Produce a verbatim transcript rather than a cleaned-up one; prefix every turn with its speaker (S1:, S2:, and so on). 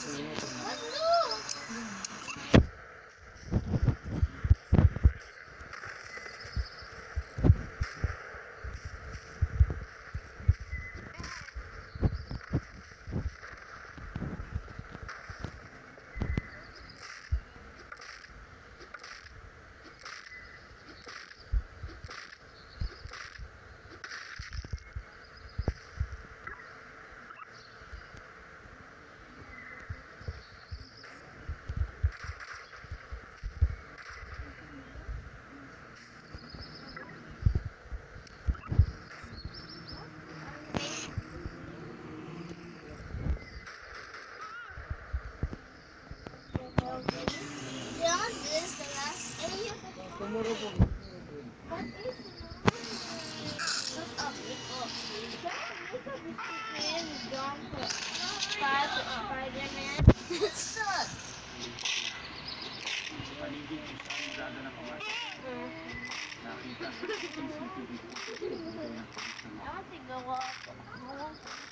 S1: Beyond this, the last area.
S2: Tomorrow po.
S1: What is Shut up, Nico. Nico between John Spider Spider-Man. Stop.
S3: Paligid kung saan gada na pumasok. Nakita sa C C T V.
S1: I want to go up.